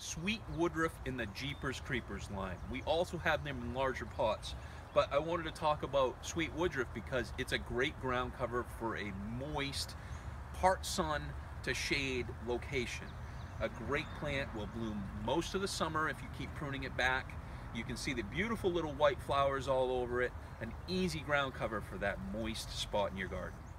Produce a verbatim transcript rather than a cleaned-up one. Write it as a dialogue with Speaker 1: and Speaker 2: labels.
Speaker 1: Sweet Woodruff in the Jeepers Creepers line. We also have them in larger pots, but I wanted to talk about Sweet Woodruff because it's a great ground cover for a moist, part sun to shade location. A great plant, will bloom most of the summer if you keep pruning it back. You can see the beautiful little white flowers all over it. An easy ground cover for that moist spot in your garden.